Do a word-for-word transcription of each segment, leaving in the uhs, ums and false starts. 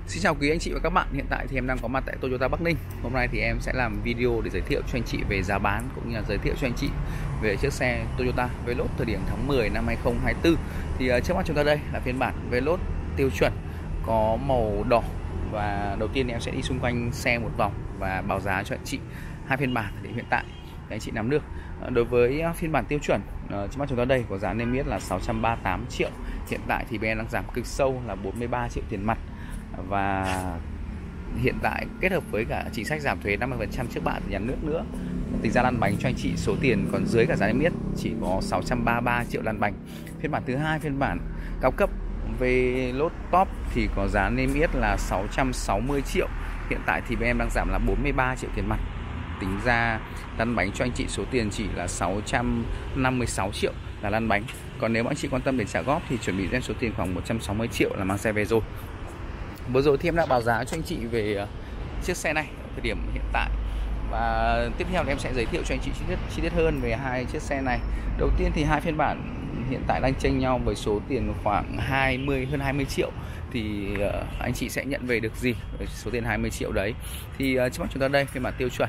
Xin chào quý anh chị và các bạn. Hiện tại thì em đang có mặt tại Toyota Bắc Ninh. Hôm nay thì em sẽ làm video để giới thiệu cho anh chị về giá bán cũng như là giới thiệu cho anh chị về chiếc xe Toyota Veloz thời điểm tháng mười năm hai không hai tư. Thì uh, trước mắt chúng ta đây là phiên bản Veloz tiêu chuẩn có màu đỏ. Và đầu tiên thì em sẽ đi xung quanh xe một vòng và báo giá cho anh chị hai phiên bản để hiện tại để anh chị nắm được. Uh, đối với uh, phiên bản tiêu chuẩn uh, trước mắt chúng ta đây có giá niêm yết là sáu trăm ba mươi tám triệu. Hiện tại thì bên em đang giảm cực sâu là bốn mươi ba triệu tiền mặt. Và hiện tại kết hợp với cả chính sách giảm thuế năm mươi phần trăm trước bạ từ nhà nước nữa, tính ra lăn bánh cho anh chị số tiền còn dưới cả giá niêm yết, chỉ có sáu trăm ba mươi ba triệu lăn bánh. Phiên bản thứ hai, phiên bản cao cấp Veloz Top thì có giá niêm yết là sáu trăm sáu mươi triệu. Hiện tại thì bên em đang giảm là bốn mươi ba triệu tiền mặt, tính ra lăn bánh cho anh chị số tiền chỉ là sáu trăm năm mươi sáu triệu là lăn bánh. Còn nếu mà anh chị quan tâm đến trả góp thì chuẩn bị đem số tiền khoảng một trăm sáu mươi triệu là mang xe về rồi. Vừa rồi thì em đã báo giá cho anh chị về chiếc xe này ở thời điểm hiện tại. Và tiếp theo thì em sẽ giới thiệu cho anh chị chi tiết, chi tiết hơn về hai chiếc xe này. Đầu tiên thì hai phiên bản hiện tại đang chênh nhau với số tiền khoảng hai mươi hơn hai mươi triệu. Thì anh chị sẽ nhận về được gì với số tiền hai mươi triệu đấy. Thì trước mắt chúng ta đây phiên bản tiêu chuẩn.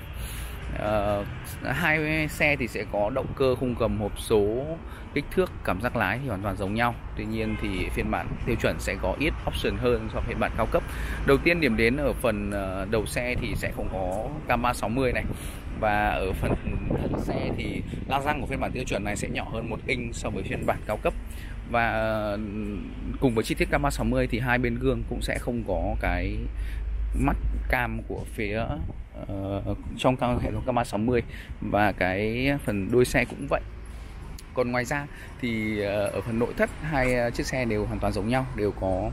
Uh, hai xe thì sẽ có động cơ khung gầm hộp số, kích thước, cảm giác lái thì hoàn toàn giống nhau. Tuy nhiên thì phiên bản tiêu chuẩn sẽ có ít option hơn so với phiên bản cao cấp. Đầu tiên điểm đến ở phần uh, đầu xe thì sẽ không có camera sáu mươi này. Và ở phần thân xe thì la răng của phiên bản tiêu chuẩn này sẽ nhỏ hơn một inch so với phiên bản cao cấp. Và uh, cùng với chi tiết camera sáu mươi thì hai bên gương cũng sẽ không có cái mắt cam của phía uh, trong hệ thống camera sáu mươi. Và cái phần đuôi xe cũng vậy. Còn ngoài ra thì uh, ở phần nội thất hai uh, chiếc xe đều hoàn toàn giống nhau, đều có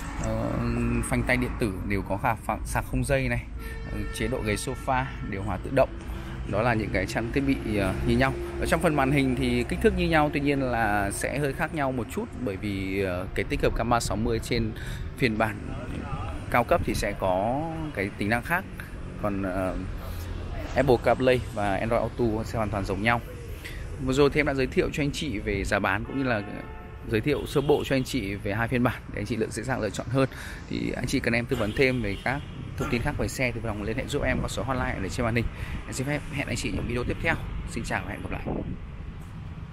uh, phanh tay điện tử, đều có khả phẳng sạc không dây này, uh, chế độ ghế sofa, điều hòa tự động. Đó là những cái trang thiết bị uh, như nhau. Ở trong phần màn hình thì kích thước như nhau, tuy nhiên là sẽ hơi khác nhau một chút, bởi vì uh, cái tích hợp camera sáu mươi trên phiên bản cao cấp thì sẽ có cái tính năng khác. Còn uh, Apple CarPlay và Android Auto sẽ hoàn toàn giống nhau. Vừa rồi thì em đã giới thiệu cho anh chị về giá bán cũng như là giới thiệu sơ bộ cho anh chị về hai phiên bản để anh chị lựa dễ dàng lựa chọn hơn. Thì anh chị cần em tư vấn thêm về các thông tin khác về xe thì vui lòng liên hệ giúp em qua số hotline ở trên màn hình. Em xin phép hẹn anh chị những video tiếp theo. Xin chào và hẹn gặp lại.